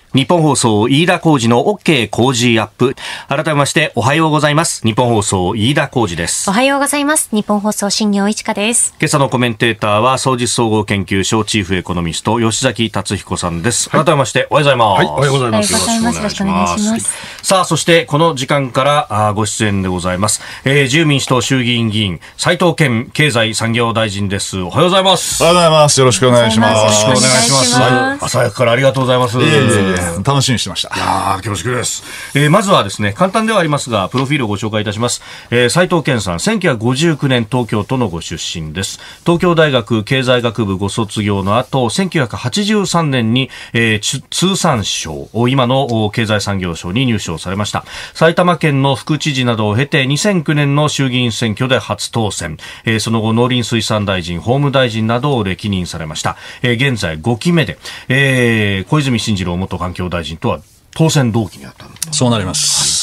日本放送飯田浩司の OK 工事アップ。改めましておはようございます。日本放送飯田浩司です。 おはようございます。日本放送新業一華です。 今朝のコメンテーターは総実総合研究所チーフエコノミスト吉崎達彦さんです。改めましておはようございます。 はい、おはようございます。 よろしくお願いします。 さあ、そしてこの時間からご出演でございます、自由民主党衆議院議員斉藤健経済産業大臣です。おはようございます。 おはようございます。よろしくお願いします。 よろしくお願いします。朝早くからありがとうございます。 楽しみにしてました。 いやよろしくです。まずはですね、簡単ではありますがプロフィールをご紹介いたします。斉藤健さん、1959年東京都のご出身です。東京大学経済学部ご卒業の後、1983年に、通産省、今の経済産業省に入省されました。埼玉県の副知事などを経て2009年の衆議院選挙で初当選、その後農林水産大臣、法務大臣などを歴任されました。現在5期目で、小泉進次郎元環境大臣とは当選同期にあったんです。 そうなります。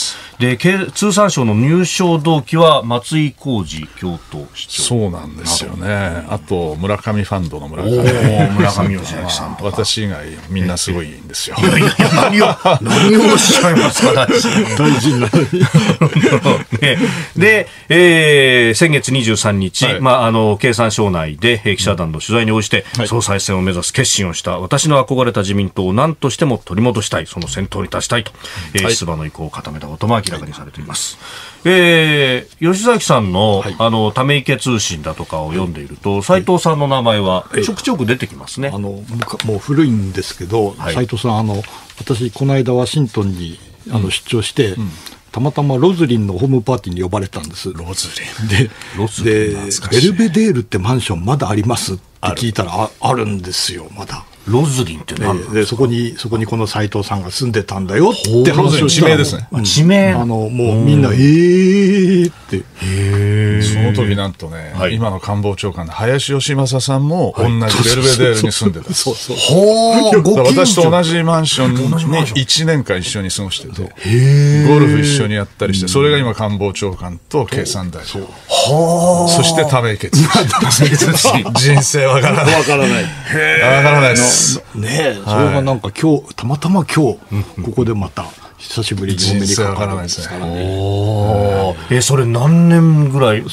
はい、で通産省の入省同期は松井浩二京都市長。 そうなんですよね。あと村上ファンドの村上義明さんとか私以外みんなすごいんですよ。 いや何をおっしゃいますか。 大臣なのにで、先月23日、はい、経産省内で記者団の取材に応じて、はい、総裁選を目指す決心をした私の憧れた自民党を何としても取り戻したい、その先頭に立ちたいと、はい、出馬の意向を固めたことも明らかにされています。吉崎さんの、はい、ため池通信だとかを読んでいると、斉藤さんの名前はちょくちょく出てきますね。 もう古いんですけど、はい、斉藤さん、私この間ワシントンに出張して、たまたまロズリンのホームパーティーに呼ばれたんです。 ロズリンでベルベデールってマンションまだありますって聞いたら あるんですよ。まだロズリンって何でそこにこの斉藤さんが住んでたんだよって話をした。 地名ですね。 地名もうみんなってその時なんとね、はい、今の官房長官の林芳正さんも同じベルベデールに住んでた。私と同じマンションに1年間一緒に過ごしてて、ゴルフ一緒にやったりして、それが今官房長官と経産大臣、そしてため池通信。人生わからない。わからないです。 ね、それがなんか今日たまたまここでまた久しぶりにお目にかかるんですからね。 それ何年ぐらい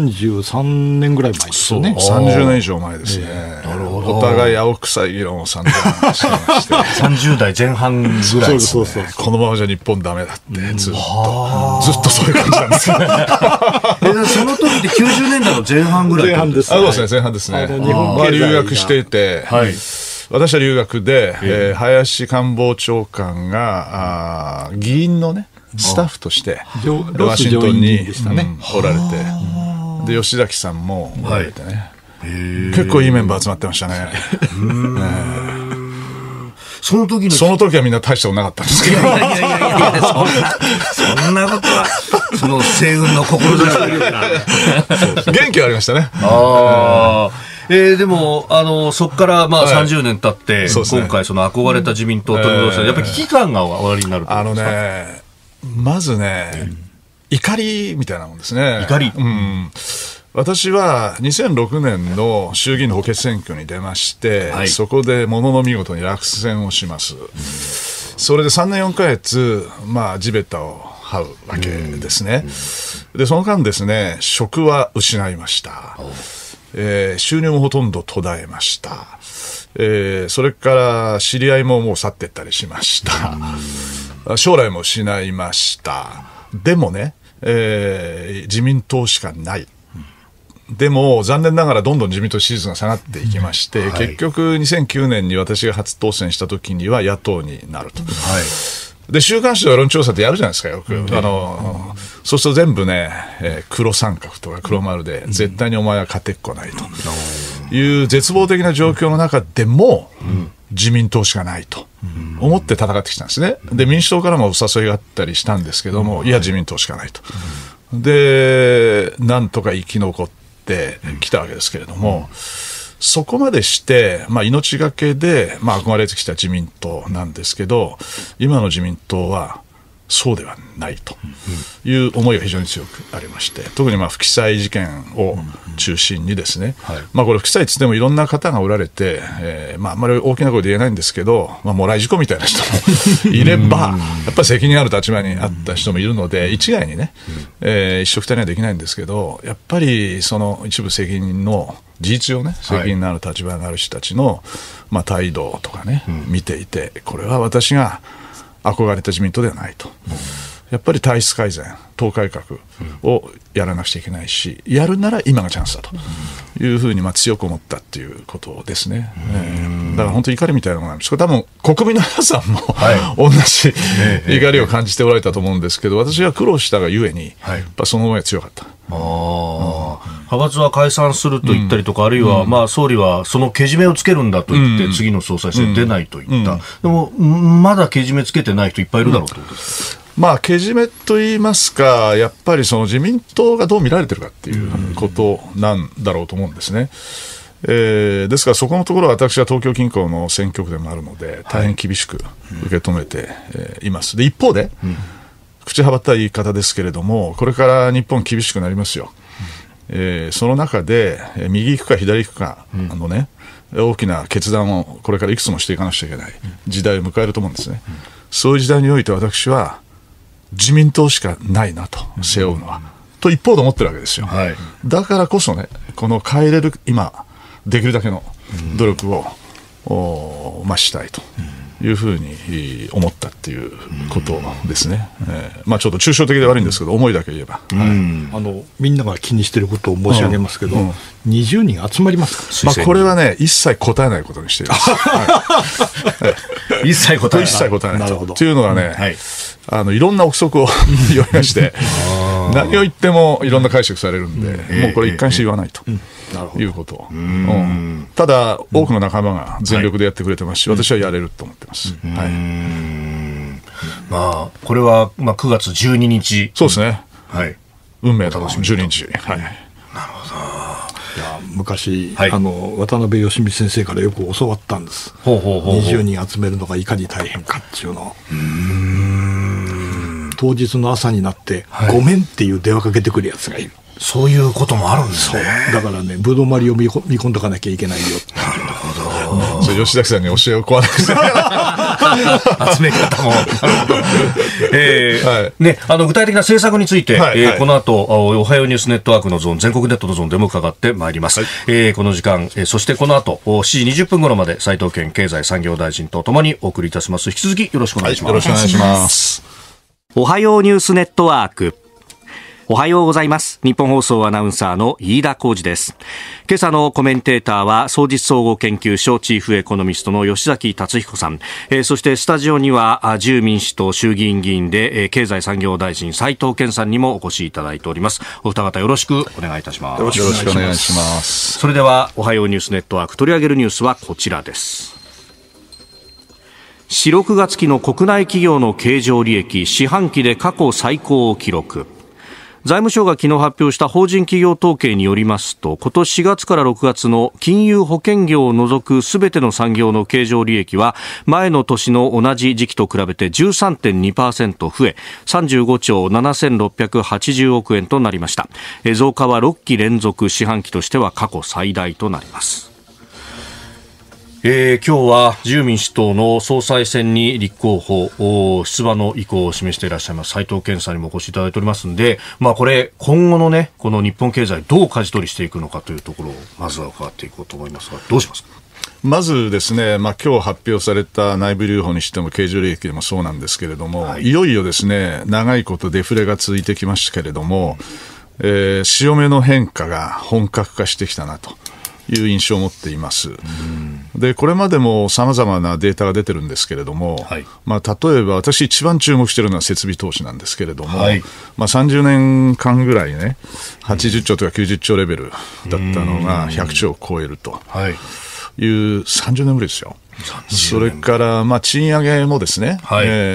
？33年ぐらい前ですよね。 30年以上前ですね。なるほど。お互い青臭い議論を散々してまして 30代前半ぐらいですね。 このままじゃ日本ダメだってずっとそういう感じなんですよね。 その時って90年代の前半ぐらい。 前半です。 そうですね、前半ですね。日本経済が留学していて、はい、私は留学で、林官房長官が議員のねスタッフとしてワシントンにおられて、で吉崎さんもおられてね、結構いいメンバー集まってましたね。その時はみんな大したことなかったんですけど、 そんなことはその西軍の志元気はありましたね。 でもそこから30年経って、今回その憧れた自民党を取り戻した、やっぱり危機感がおありになると思いますか？ まずね、怒りみたいなもんですね。 怒り、 私は2006年の衆議院の補欠選挙に出まして、はい、そこでものの見事に落選をします。それで3年4ヶ月、地べたを這うわけですね。でその間ですね、職は失いました。収入もほとんど途絶えました。それから知り合いももう去っていったりしました。将来も失いました。でもね、自民党しかない。でも残念ながらどんどん自民党支持率が下がっていきまして、結局2009年に私が初当選した時には野党になると。で週刊誌の世論調査ってやるじゃないですか、よく。そうすると全部ね、黒三角とか黒丸で、絶対にお前は勝てっこないという絶望的な状況の中でも、自民党しかないと思って戦ってきたんですね。で民主党からもお誘いがあったりしたんですけども、いや自民党しかないと。でなんとか生き残ってきたわけですけれども、そこまでして、命がけで、憧れてきた自民党なんですけど、今の自民党はそうではないという思いが非常に強くありまして、特に不記載事件を中心にですね、これ不記載といってもいろんな方がおられて、あんまり大きな声で言えないんですけど、もらい事故みたいな人もいればやっぱり責任ある立場にあった人もいるので、一概にね、一緒くたにはできないんですけど、やっぱりその一部責任の事実上ね、責任のある立場がある人たちの、態度とかね、見ていて、これは私が憧れた自民党ではないと、やっぱり体質改善、党改革をやらなくちゃいけないし、やるなら今がチャンスだというふうに強く思ったっていうことですね。だから本当に怒りみたいなものなんですけど、多分国民の皆さんも、同じ怒りを感じておられたと思うんですけど、私が苦労したがゆえに、やっぱその思いが強かった。 派閥は解散すると言ったりとか、あるいは総理はそのけじめをつけるんだと言って、次の総裁選出ないと言った、でもまだけじめつけてない人いっぱいいるだろうということですか。 けじめといいますか、やっぱりその自民党がどう見られてるかっていうことなんだろうと思うんですね。ですからそこのところは私は東京近郊の選挙区でもあるので、大変厳しく受け止めています。で一方で、口はばった言い方ですけれども、これから日本厳しくなりますよ。その中で右行くか左行くかのね、大きな決断をこれからいくつもしていかなくちゃいけない時代を迎えると思うんですね。そういう時代において私は自民党しかないなと、背負うのは、と一方で思ってるわけですよ。だからこそね、この変えれる今できるだけの努力をしたいというふうに思ったっていうことですね。ちょっと抽象的で悪いんですけど、思いだけ言えば、 みんなが気にしていることを申し上げますけど、20人集まりますか。 これはね、一切答えないことにしています。 一切答えないというのはね、いろんな憶測を言いまして何を言ってもいろんな解釈されるんで、もうこれ一貫して言わないということ、ただ多くの仲間が全力でやってくれてますし、私はやれると思ってます。 これは9月12日、 そうですね、運命の12日。なるほど。昔、渡辺義美先生からよく教わったんです。20人集めるのがいかに大変かっていうのを。当日の朝になって、ごめんっていう電話かけてくるやつがいる。 そういうこともあるんですね。 だからね、ぶどまりを見込んどかなきゃいけないよ。 なるほど。 それ吉崎さんに教えをこわない集め方も。具体的な政策について、この後おはようニュースネットワークのゾーン、全国ネットのゾーンでも伺ってまいります。この時間、そしてこの後7時20分頃まで斉藤健経済産業大臣とともにお送りいたします。引き続きよろしくお願いします。 よろしくお願いします。 おはようニュースネットワーク。おはようございます。日本放送アナウンサーの飯田浩司です。今朝のコメンテーターは双日総合研究所チーフエコノミストの吉崎達彦さん、そしてスタジオには自由民主党衆議院議員で経済産業大臣斉藤健さんにもお越しいただいております。お二方よろしくお願いいたします。 よろしくお願いします。 それではおはようニュースネットワーク取り上げるニュースはこちらです。4、6月期の国内企業の経常利益四半期で過去最高を記録。財務省が昨日発表した法人企業統計によりますと、今年4月から6月の金融保険業を除くすべての産業の経常利益は前の年の同じ時期と比べて 13.2% 増え、35兆7680億円となりました。増加は6期連続、四半期としては過去最大となります。今日は自由民主党の総裁選に立候補出馬の意向を示していらっしゃいます斉藤健さんにもお越しいただいておりますので、これ今後のね、この日本経済どう舵取りしていくのかというところをまずは伺っていこうと思いますが、どうしますか。 まずですね、今日発表された内部留保にしても経常利益でもそうなんですけれども、いよいよですね、長いことデフレが続いてきましたけれども、潮目の変化が本格化してきたなという印象を持っています。でこれまでもさまざまなデータが出てるんですけれども、例えば私一番注目しているのは設備投資なんですけれども、30年間ぐらいね、80兆とか90兆レベルだったのが100兆を超えるという30年ぶりですよ。それから賃上げもですね、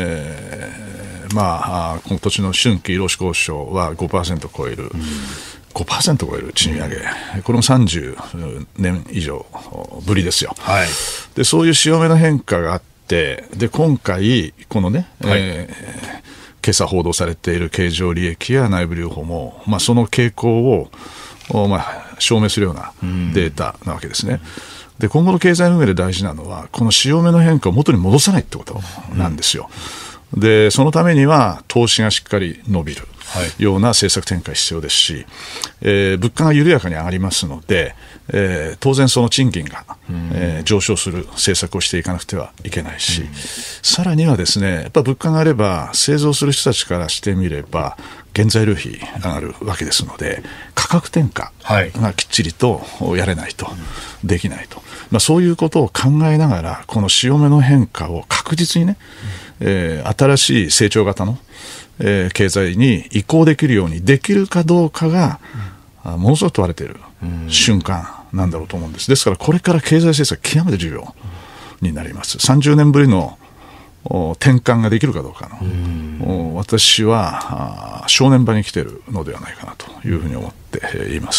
今年の春季労使交渉は 5% 超える、5% 超える賃上げ、これも30年以上ぶりですよ。でそういう潮目の変化があって、で今回このね、経今朝報道されている経常利益や内部留保も、その傾向を、証明するようなデータなわけですね。で、今後の経済運営で大事なのはこの潮目の変化を元に戻さないってことなんですよ。で、そのためには投資がしっかり伸びるような政策展開必要ですし、物価が緩やかに上がりますので、当然その賃金が、上昇する政策をしていかなくてはいけないし、さらにはですね、やっぱ物価があれば製造する人たちからしてみれば原材料費上がるわけですので、価格転嫁がきっちりとやれないと、できないと、そういうことを考えながらこの潮目の変化を確実にね、新しい成長型の、経済に移行できるようにできるかどうかが、ものすごく問われている瞬間なんだろうと思うんです。ですからこれから経済政策極めて重要になります。30年ぶりの転換ができるかどうかの、私は正念場に来ているのではないかなというふうに思っています。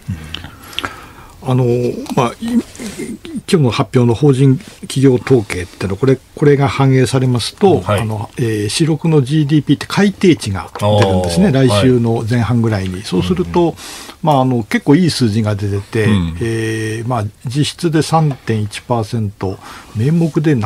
今日の発表の法人企業統計ってのはこれが反映されますと、はい、4、6の GDP って改定値が出るんですね、来週の前半ぐらいに。そうすると、結構いい数字が出てて、実質で 3.1%、名目で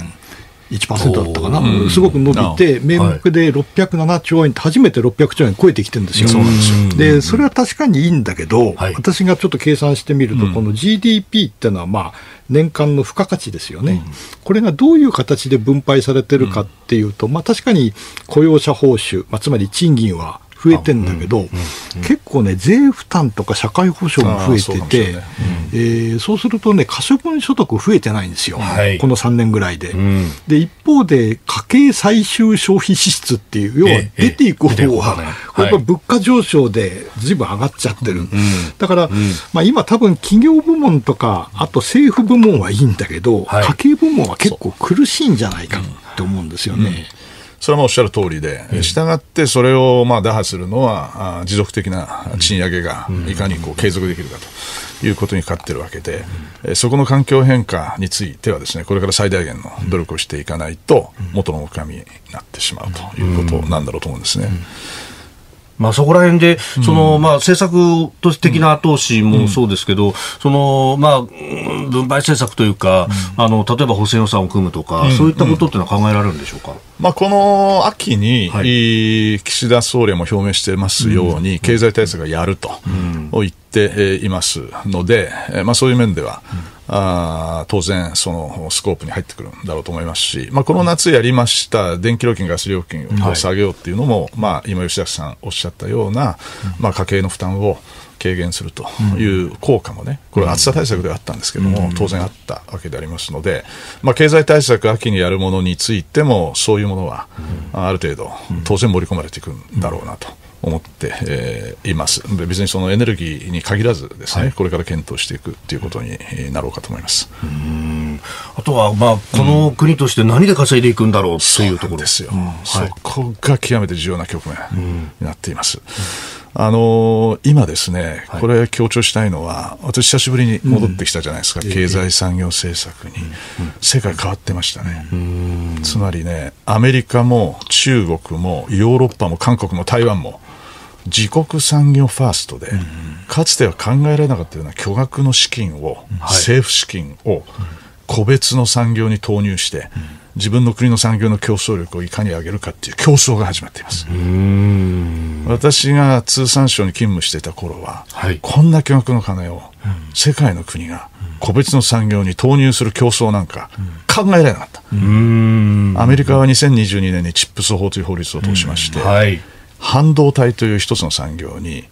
7.1% だったかな、すごく伸びて、名目で607兆円って初めて600兆円超えてきてるんですよ。で、それは確かにいいんだけど、私がちょっと計算してみると、この GDP っていうのは年間の付加価値ですよね。これがどういう形で分配されてるかっていうと、確かに雇用者報酬、つまり賃金は増えてんだけど、結構ね、税負担とか社会保障も増えてて、そうするとね、可処分所得増えてないんですよ、この3年ぐらいで。で、一方で家計最終消費支出っていう、要は出ていく方は、これは物価上昇でずいぶん上がっちゃってる。だから、今多分企業部門とか、あと政府部門はいいんだけど、家計部門は結構苦しいんじゃないかって思うんですよね。 それはおっしゃる通りで、したがってそれを打破するのは持続的な賃上げがいかに継続できるかということにかかっているわけで、そこの環境変化についてはですね、これから最大限の努力をしていかないと元の木阿弥になってしまうということなんだろうと思うんですね。 そこら辺で、政策的な後押しもそうですけど、分配政策というか、例えば補正予算を組むとか、そういったことっていうのは考えられるんでしょうか。 この秋に、岸田総理も表明していますように、経済対策がやると言っていますので、そういう面では、当然そのスコープに入ってくるんだろうと思いますし、この夏やりました電気料金ガス料金を下げようっていうのも、今吉崎さんおっしゃったような、家計の負担を軽減するという効果もね、これは暑さ対策ではあったんですけども、当然あったわけでありますので、経済対策秋にやるものについてもそういうものはある程度当然盛り込まれていくんだろうなと思っています。別にそのエネルギーに限らずですね、これから検討していくということになろうかと思います。 あとは、この国として何で稼いでいくんだろうというところですよ。そこが極めて重要な局面になっています。今ですね、これ強調したいのは、私久しぶりに戻ってきたじゃないですか、経済産業政策に。世界変わってましたね。つまりね、アメリカも中国もヨーロッパも韓国も台湾も自国産業ファーストで、かつては考えられなかったような巨額の資金を、政府資金を個別の産業に投入して、自分の国の産業の競争力をいかに上げるかっていう競争が始まっています。私が通産省に勤務していた頃は、こんな巨額の金を世界の国が個別の産業に投入する競争なんか考えられなかった。アメリカは2022年にチップス法という法律を通しまして、半導体という一つの産業に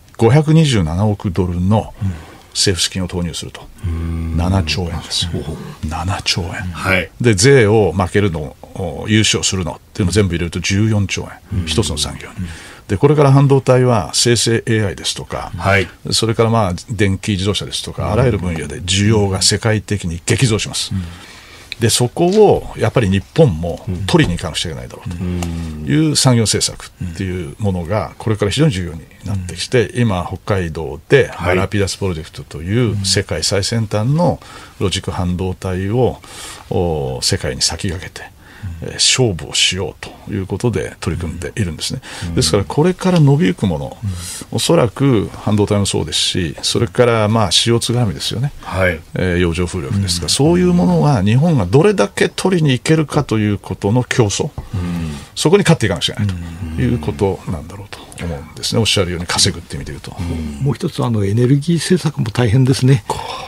527億ドルの政府資金を投入すると。7兆円ですよ。7兆円。で、税を負けるのを優勝するのっていうのを全部入れると14兆円。一つの産業に。で、これから半導体は生成 AI ですとか、それから電気自動車ですとか、あらゆる分野で需要が世界的に激増します。で、そこをやっぱり日本も取りに行かなくちゃいけないだろうという産業政策っていうものがこれから非常に重要になってきて、今北海道でラピダスプロジェクトという世界最先端のロジック半導体を世界に先駆けて勝負をしようということで取り組んでいるんですね。ですからこれから伸びゆくもの、おそらく半導体もそうですし、それからCO2 絡みですよね、洋上風力ですが、そういうものは日本がどれだけ取りに行けるかということの競争、そこに勝っていかなくちゃいけないということなんだろうと思うんですね。おっしゃるように稼ぐって意味で言うと、 もう一つエネルギー政策も大変ですね。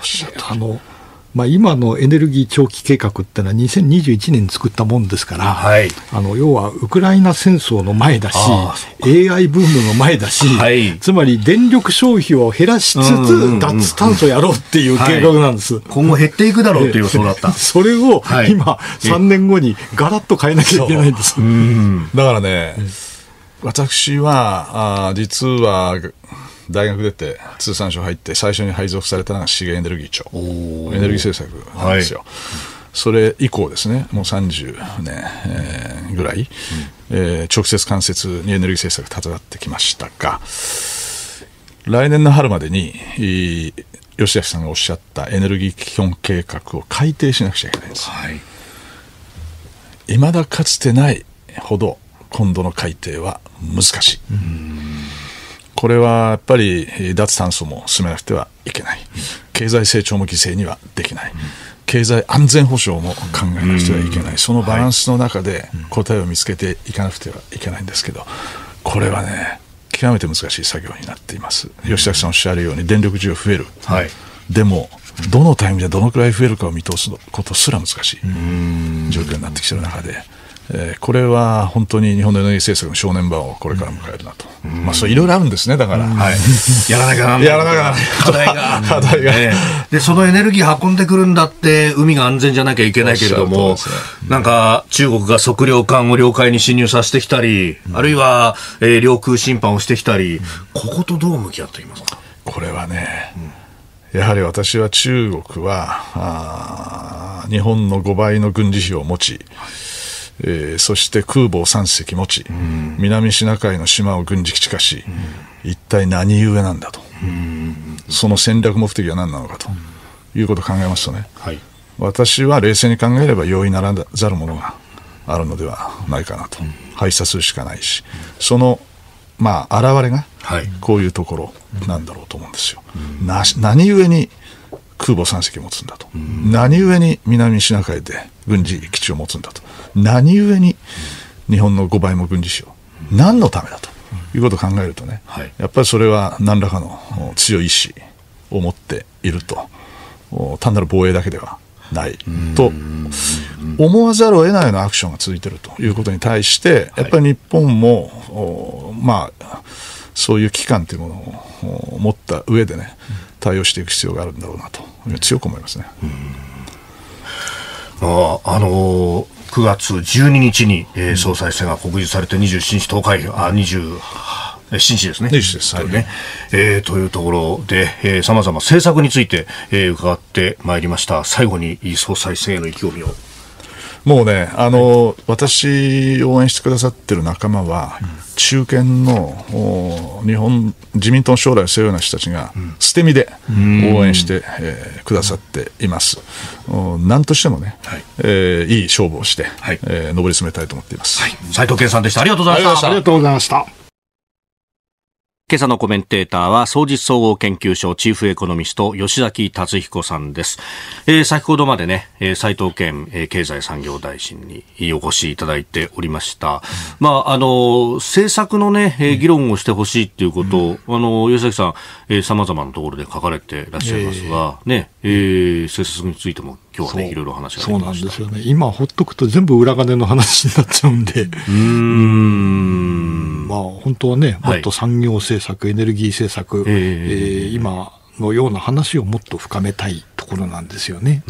今のエネルギー長期計画ってのは2021年に作ったもんですから、要はウクライナ戦争の前だし AI ブームの前だし、つまり電力消費を減らしつつ脱炭素やろうっていう計画なんです、 今後減っていくだろうっていう予想だったそれを今、3年後にガラッと変えなきゃいけないんです。 だからね、私は実は大学出て通産省入って最初に配属されたのが資源エネルギー庁、エネルギー政策なんですよ、それ以降ですね、もう30年、ぐらい、直接間接にエネルギー政策戦ってきましたが、来年の春までに吉崎さんがおっしゃったエネルギー基本計画を改定しなくちゃいけないんです、未だかつてないほど今度の改定は難しい。これはやっぱり脱炭素も進めなくてはいけない、経済成長も犠牲にはできない、経済安全保障も考えなくてはいけない、そのバランスの中で答えを見つけていかなくてはいけないんですけど、これはね極めて難しい作業になっています。吉崎さんおっしゃるように電力需要増える、でもどのタイミングでどのくらい増えるかを見通すことすら難しい状況になってきている中で、これは本当に日本のエネルギー政策の正念場をこれから迎えるなと、そういろいろあるんですね。だから、 やらなきゃならない課題が、でそのエネルギー運んでくるんだって海が安全じゃなきゃいけないけれども、なんか中国が測量艦を領海に侵入させてきたり、あるいは、領空侵犯をしてきたり、こことどう向き合っていますか。 これはね、やはり私は中国は日本の5倍の軍事費を持ち、そして空母を3隻持ち、南シナ海の島を軍事基地化し、一体何故なんだと、その戦略目的は何なのかということを考えますとね、私は冷静に考えれば容易ならざるものがあるのではないかなと、排除するしかないし、その現れがこういうところなんだろうと思うんですよ。何故に空母3隻を持つんだと、何故に南シナ海で軍事基地を持つんだと、何故に日本の5倍も軍事費を何のためだということを考えるとね、やっぱりそれは何らかの強い意志を持っていると、単なる防衛だけではないと思わざるを得ないようなアクションが続いているということに対して、やっぱり日本もそういう危機感というものを持った上でね、対応していく必要があるんだろうなと強く思いますね。 9月12日に、総裁選が告示されて27日投開票、27日ですね。というところで、様々政策について、伺ってまいりました。最後に総裁選への意気込みを。 もうね、私を応援してくださってる仲間は、中堅の自民党の将来を背負うような人たちが捨て身で応援して、くださっています。何としてもね、いい勝負をして、上り詰めたいと思っています。 斉藤健さんでした。ありがとうございました。 ありがとうございました。 今朝のコメンテーターは双日総合研究所チーフエコノミスト吉崎達彦さんです。先ほどまでね、斉藤健、経済産業大臣にお越しいただいておりました。政策のね、議論をしてほしいということを、吉崎さん、様々なところで書かれていらっしゃいますが、政策についても今日はね、いろいろ話ができました。 そうなんですよね。今ほっとくと全部裏金の話になっちゃうんで。本当はね、もっと産業政策、エネルギー政策、今のような話をもっと深めたいところなんですよね。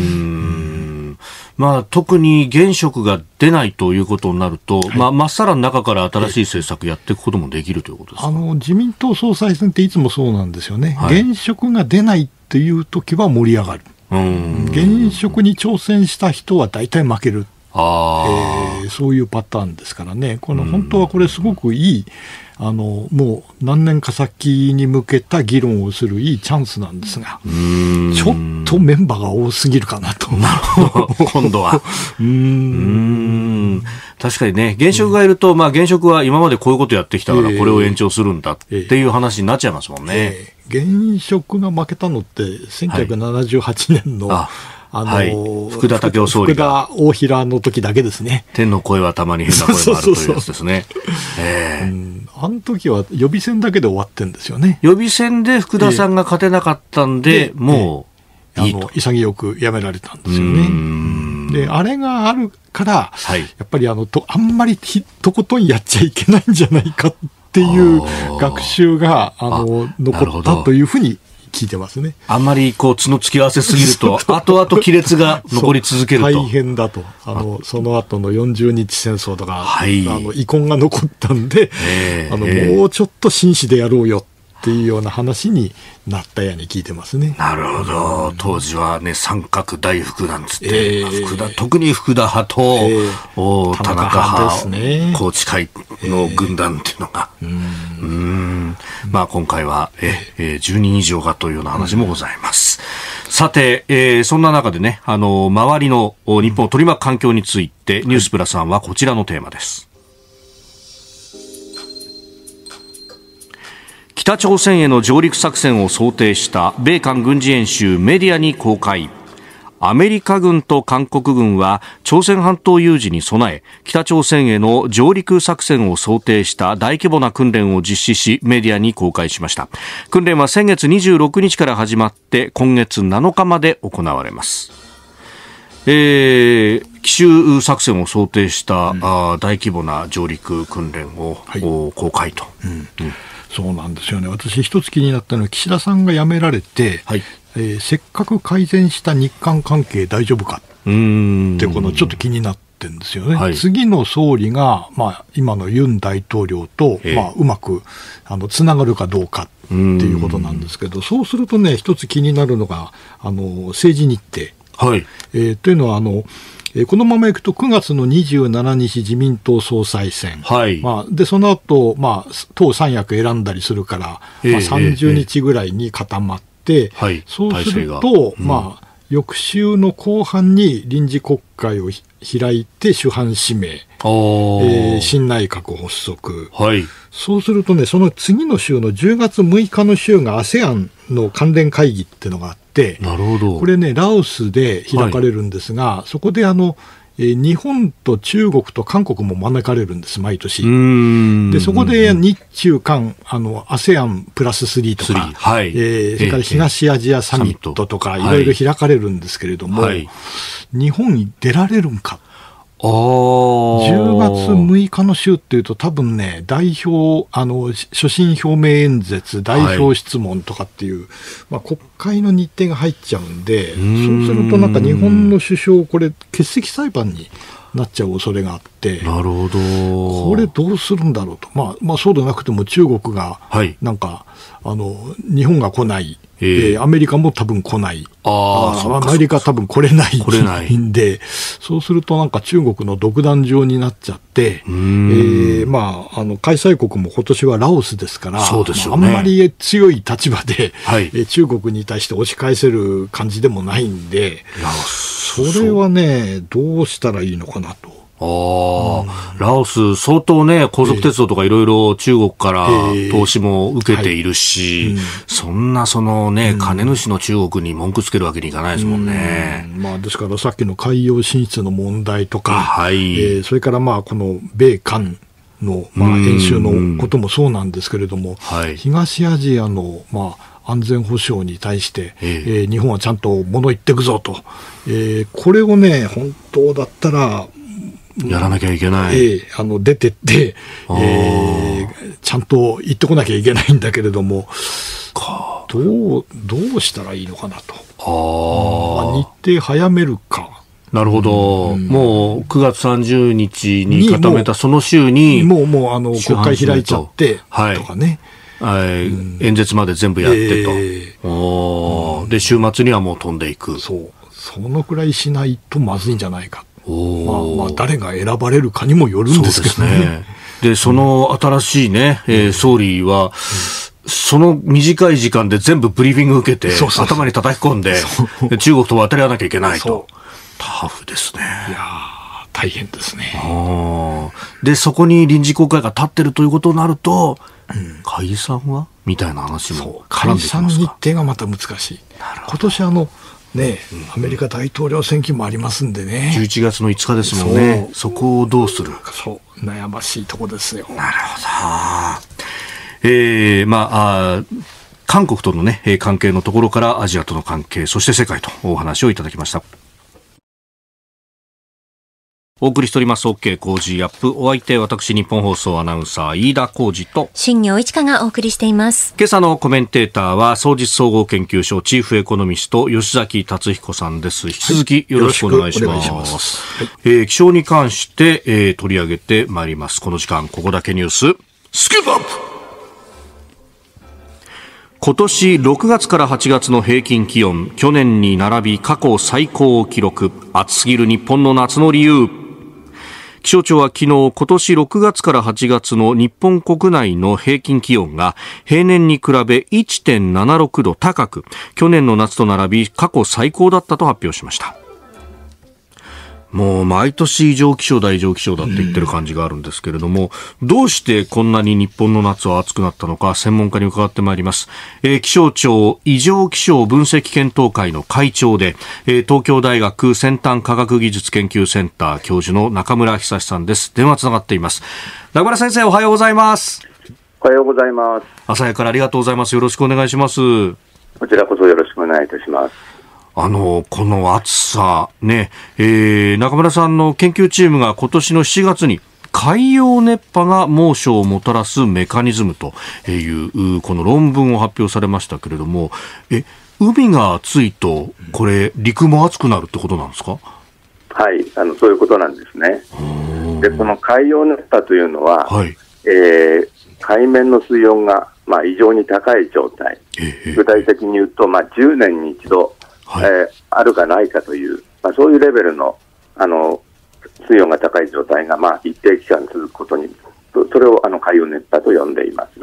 特に現職が出ないということになると、まっさらの中から新しい政策やっていくこともできるということですか。 自民党総裁選っていつもそうなんですよね。現職が出ないっていう時は盛り上がる。現職に挑戦した人は大体負ける。そういうパターンですからね。本当はこれすごくいい、もう何年か先に向けた議論をするいいチャンスなんですが、ちょっとメンバーが多すぎるかなと。 今度は。 確かにね、現職がいると、現職は今までこういうことやってきたからこれを延長するんだっていう話になっちゃいますもんね。 現職が負けたのって1978年の、 福田赳夫総理が福田大平の時だけですね。 天の声はたまに変な声もあるというやつですね。 あの時は予備選だけで終わってるんですよね。 予備選で福田さんが勝てなかったんで、もういいと潔くやめられたんですよね。で、あれがあるから、やっぱりあんまりとことんやっちゃいけないんじゃないかっていう学習が残ったというふうに聞いてますね。 あんまり角突き合わせすぎると後々亀裂が残り続けると大変だと。その後の40日戦争とか、遺恨が残ったんで、もうちょっと紳士でやろうよっていうような話になったように聞いてますね。 なるほど。当時はね、三角大福なんつって、特に福田派と、田中派、宏池会の軍団っていうのが、今回は10人以上がというような話もございます。さて、そんな中でね、周りの日本を取り巻く環境について、ニュースプラス1はこちらのテーマです。北朝鮮への上陸作戦を想定した米韓軍事演習メディアに公開。アメリカ軍と韓国軍は朝鮮半島有事に備え、北朝鮮への上陸作戦を想定した大規模な訓練を実施し、メディアに公開しました。訓練は先月26日から始まって今月7日まで行われます。奇襲作戦を想定した大規模な上陸訓練を公開と。 そうなんですよね。私一つ気になったのは、岸田さんが辞められて、せっかく改善した日韓関係大丈夫かってちょっと気になってるんですよね。次の総理が、今のユン大統領と、うまくつながるかどうかっていうことなんですけど、そうするとね、一つ気になるのが政治日程、というのはこのままいくと9月の27日自民党総裁選、でその後、党三役選んだりするから、30日ぐらいに固まって、そうすると、翌週の後半に臨時国会を開いて主犯指名、新内閣発足、そうするとね、その次の週の10月6日の週が ASEAN の関連会議っていうのがあって、 なるほど。 これね、ラオスで開かれるんですが、そこで日本と中国と韓国も招かれるんです、毎年。でそこで日中韓ASEAN プラス3とか、それから東アジアサミットとかいろいろ開かれるんですけれども、日本に出られるんか。10月6日の週っていうと多分ね、代表所信表明演説、代表質問とかっていう、国会の日程が入っちゃうんで、そうするとなんか日本の首相これ欠席裁判になっちゃう恐れがあって、 なるほど。 これどうするんだろうと。そうでなくても中国がなんか、日本が来ない。アメリカも多分来ない。アメリカ多分来れないんで、そうするとなんか中国の独壇場になっちゃって、開催国も今年はラオスですから、あんまり強い立場で、中国に対して押し返せる感じでもないんで、それはね、どうしたらいいのかなと。 ラオス相当ね、高速鉄道とかいろいろ中国から投資も受けているし、そんな金主の中国に文句つけるわけにいかないですもんね。 ですからさっきの海洋進出の問題とか、それからこの米韓の演習のこともそうなんですけれども、東アジアの安全保障に対して、日本はちゃんと物言ってくぞと、これをね、本当だったらやらなきゃいけない。 出てって、ちゃんと言ってこなきゃいけないんだけれども、どうしたらいいのかなと。日程早めるか。 なるほど。もう9月30日に固めたその週にもう国会開いちゃってとかね。 演説まで全部やってと。で週末にはもう飛んでいく。 そのくらいしないとまずいんじゃないか。誰が選ばれるかにもよるんですけどね。 でその新しいね、総理は、その短い時間で全部ブリーフィング受けて、頭に叩き込んで、中国と渡り合わなきゃいけないと。タフですね。 いや大変ですね。 でそこに臨時国会が立ってるということになると、解散はみたいな話も絡んできますか。 解散日程がまた難しい。今年アメリカ大統領選挙もありますんでね。 11月の5日ですもんね。そこをどうする。 そう悩ましいとこですよ。 なるほど。韓国とのね関係のところからアジアとの関係、そして世界とお話をいただきました。お送りしております OK 工事アップ。お相手私日本放送アナウンサー飯田浩司と新業一華がお送りしています。 今朝のコメンテーターは双日総合研究所チーフエコノミスト吉崎達彦さんです。引き続きよろしくお願いします。気象に関して、取り上げてまいります。この時間ここだけニューススキップアップ。今年6月から8月の平均気温、去年に並び過去最高を記録。暑すぎる日本の夏の理由。気象庁は昨日、今年6月から8月の日本国内の平均気温が平年に比べ 1.76 度高く、去年の夏と並び過去最高だったと発表しました。もう毎年異常気象だって言ってる感じがあるんですけれども、どうしてこんなに日本の夏は暑くなったのか、専門家に伺ってまいります。気象庁異常気象分析検討会の会長で、東京大学先端科学技術研究センター教授の中村久さんです。電話つながっています。中村先生、おはようございます。 おはようございます。 朝早くからありがとうございます。よろしくお願いします。 こちらこそよろしくお願いいたします。 この暑さね、中村さんの研究チームが今年の7月に海洋熱波が猛暑をもたらすメカニズムというこの論文を発表されましたけれども、海が暑いとこれ陸も暑くなるってことなんですか？ はい、そういうことなんですね。で、この海洋熱波というのは、海面の水温が異常に高い状態、具体的に言うと10年に一度あるかないかという、そういうレベルの、水温が高い状態が、一定期間続くことに、それを海洋熱波と呼んでいます。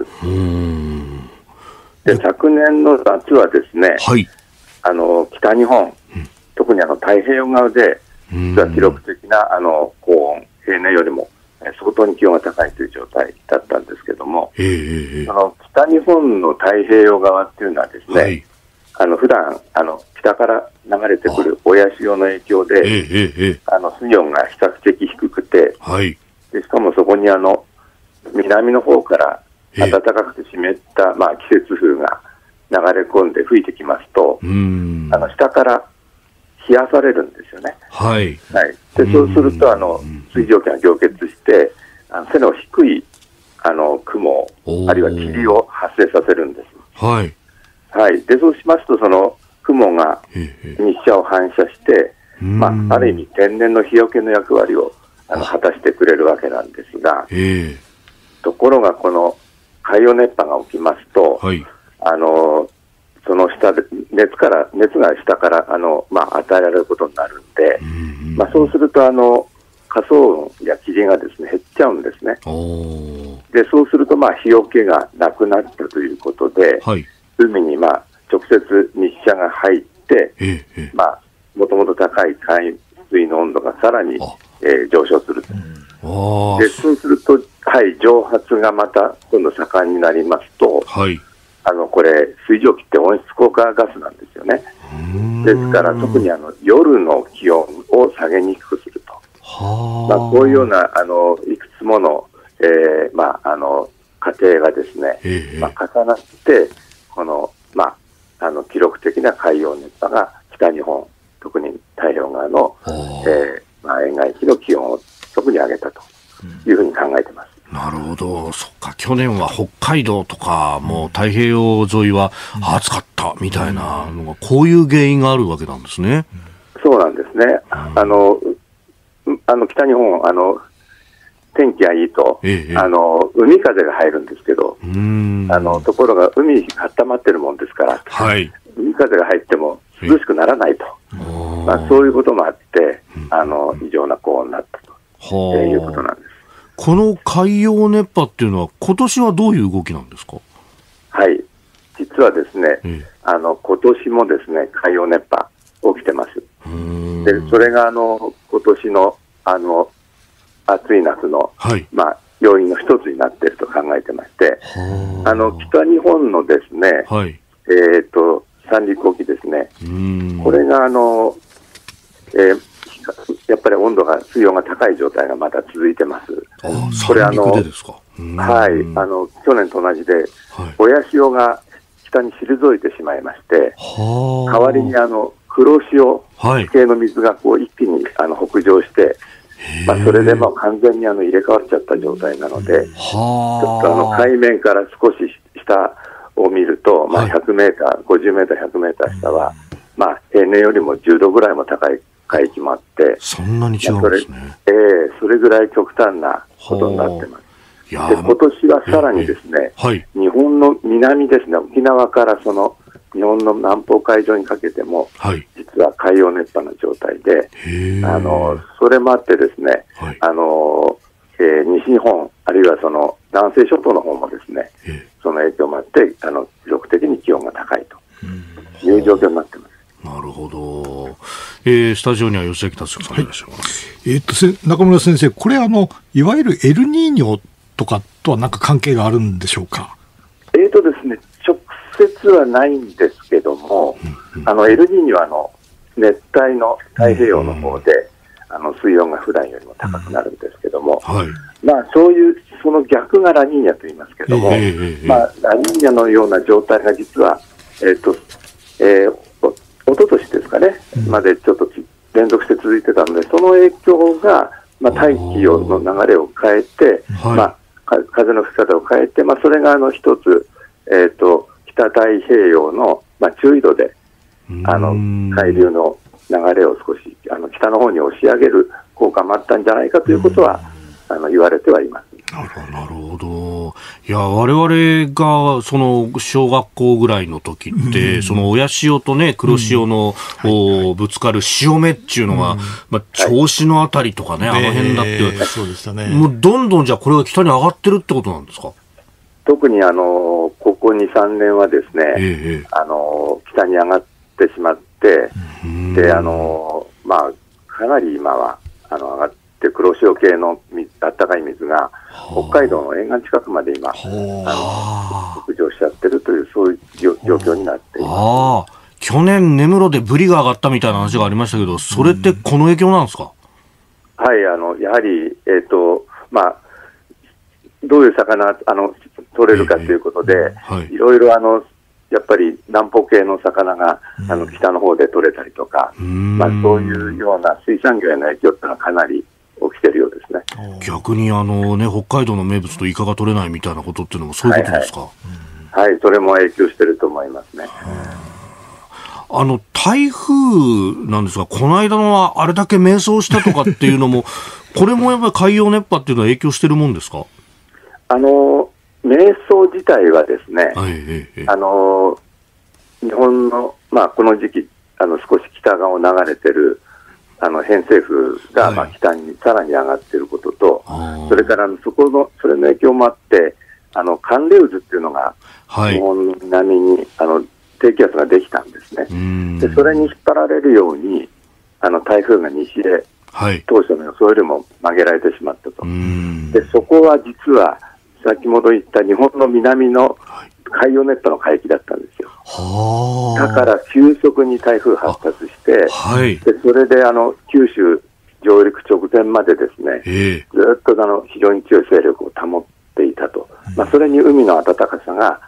で、昨年の夏はですね、北日本、特に太平洋側で実は記録的な高温、平年よりも相当に気温が高いという状態だったんですけども、その北日本の太平洋側っていうのはですね、普段北から流れてくる親潮の影響で、水温が比較的低くて、でしかもそこに南の方から暖かくて湿った、季節風が流れ込んで吹いてきますと、下から冷やされるんですよね。でそうすると水蒸気が凝結して背の低い雲あるいは霧を発生させるんです。でそうしますとその雲が日射を反射して、ある意味天然の日よけの役割を果たしてくれるわけなんですが、ところがこの海洋熱波が起きますと、その下で熱が下から与えられることになるんで、そうすると下層雲や霧がですね減っちゃうんですね。でそうすると日よけがなくなったということで、海に直接日射が入って、もともと高い海水の温度がさらに、上昇すると。でそうすると、蒸発がまた今度盛んになりますと、これ水蒸気って温室効果ガスなんですよね。ですから特に夜の気温を下げにくくすると、こういうようないくつもの、過程がですね、重なってこの、記録的な海洋熱波が北日本、特に太平洋側の、沿岸域の気温を特に上げたというふうに考えています。 なるほど。そっか、去年は北海道とかもう太平洋沿いは暑かったみたいなのが、こういう原因があるわけなんですね。 そうなんですね。北日本天気がいいと、海風が入るんですけど、ところが海が温まってるもんですから、海風が入っても涼しくならないと、そういうこともあって異常な高温になったということなんです。 この海洋熱波っていうのは今年はどういう動きなんですか？ 実はですね、今年もですね海洋熱波起きてます。でそれが今年の暑い夏の、要因の一つになっていると考えてまして、北日本のですね、三陸沖ですね、これがやっぱり水温が高い状態がまだ続いてます。これ三陸でですか？ 去年と同じで、親潮が北に退いてしまいまして、代わりに黒潮系の水がこう一気に北上して、それで完全に入れ替わっちゃった状態なので、ちょっと海面から少し下を見ると、100メーター、50メーター、100メーター下は、平年よりも10度ぐらいも高い海域もあって、 そんなに違うんですね。 それぐらい極端なことになってます。で、今年はさらにですね、日本の南ですね、沖縄からその日本の南方海上にかけても、実は海洋熱波の状態で、それもあってですね、西日本、あるいはその南西諸島の方もですね、その影響もあって、記録的に気温が高いという状況になっています。 なるほど。スタジオには吉崎達さんいらっしゃいます。 中村先生、これいわゆるエルニーニョとかとは何か関係があるんでしょうか？ ですね、直接はないんですけども、エルニーニョは熱帯の太平洋の方で、水温が普段よりも高くなるんですけども、そういうその逆がラニーニャと言いますけども、ラニーニャのような状態が実は、おととしですかね、までちょっと連続して続いてたので、その影響が、大気の流れを変えて、風の吹き方を変えて、それが一つ、北太平洋の、中緯度で海流の流れを少し北の方に押し上げる効果もあったんじゃないかということは言われてはいます。 なるほど。いや、我々がその小学校ぐらいの時って、その親潮とね、黒潮の、ぶつかる潮目っていうのが、銚子のあたりとかね、あの辺だって、 そうでしたね。 もうどんどんじゃあこれが北に上がってるってことなんですか？ 特にここ2、3年はですね、北に上がってしまって、で、かなり今は上がって黒潮系の暖かい水が北海道の沿岸近くまで今北上しちゃってるという、そういう状況になっています。 去年根室でブリが上がったみたいな話がありましたけど、それってこの影響なんですか？ はい、やはりどういう魚取れるかということで、いろいろやっぱり南方系の魚が北の方で取れたりとか、そういうような水産業への影響っていうのはかなり起きてるようですね。 逆に北海道の名物とイカが取れないみたいなことっていうのもそういうことですか？ はい、それも影響してると思いますね。 台風なんですが、この間のあれだけ迷走したとかっていうのもこれもやっぱり海洋熱波っていうのは影響してるもんですか？ 迷走自体はですね、日本の、この時期少し北側を流れてる偏西風が北にさらに上がっていることと、それからそれの影響もあって寒冷渦っていうのが日本の南に低気圧ができたんですね。でそれに引っ張られるように台風が西へ、当初の予想よりも曲げられてしまったと。でそこは実は先ほど言った日本の南の海洋熱波の海域だったんですよ。だから急速に台風発達して、でそれで九州上陸直前までですね、ずっと非常に強い勢力を保っていたと。それに海の暖かさが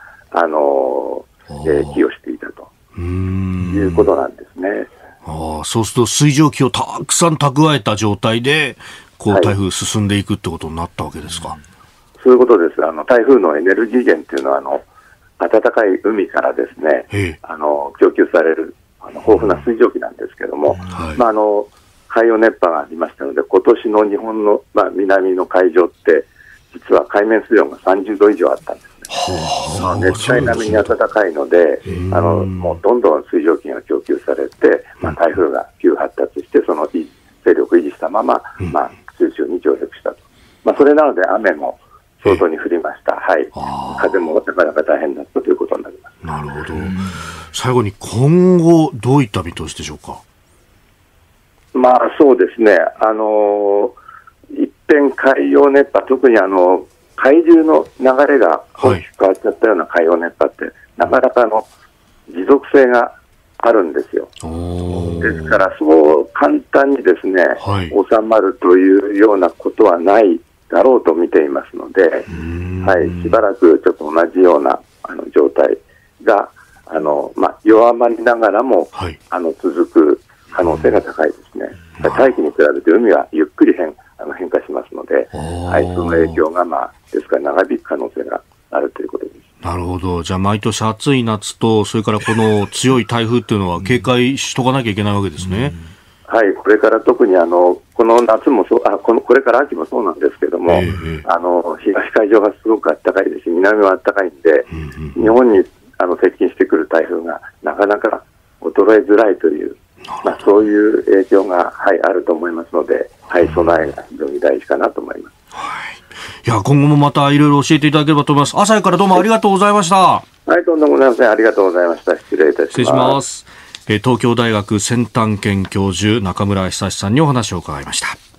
寄与していたということなんですね。 そうすると水蒸気をたくさん蓄えた状態で台風進んでいくってことになったわけですか？ そういうことです。台風のエネルギー源っていうのは暖かい海からですね、供給される豊富な水蒸気なんですけども、海洋熱波がありましたので、今年の日本の、南の海上って実は海面水温が30度以上あったんですね。熱帯並みに暖かいので、もうどんどん水蒸気が供給されて、台風が急発達してその勢力を維持したまま、九州に上陸したと。それなので雨も相当に降りました。風もなかなか大変だったということになります。 なるほど。最後に今後どういった見通しでしょうか？ そうですね。一遍海洋熱波、特に海流の流れが大きく変わっちゃったような海洋熱波って、なかなか持続性があるんですよ。ですから、そう簡単にですね、収まるというようなことはないだろうと見ていますので、しばらくちょっと同じような状態が弱まりながらも、続く可能性が高いですね。大気に比べて海はゆっくり変化しますので、その影響が、ですから長引く可能性があるということです。 なるほど。じゃあ毎年暑い夏と、それからこの強い台風っていうのは警戒しとかなきゃいけないわけですね。 はい、これから特にこの夏もそう、これから秋もそうなんですけども、東海上がすごく暖かいですし、南は暖かいんで、日本に接近してくる台風がなかなか衰えづらいという、そういう影響が、あると思いますので、備えが非常に大事かなと思います。 いや、今後もまたいろいろ教えていただければと思います。朝からどうもありがとうございました。 はい、とんでもございません。ありがとうございました。失礼いたします。 失礼します。東京大学先端研教授中村久さんにお話を伺いました。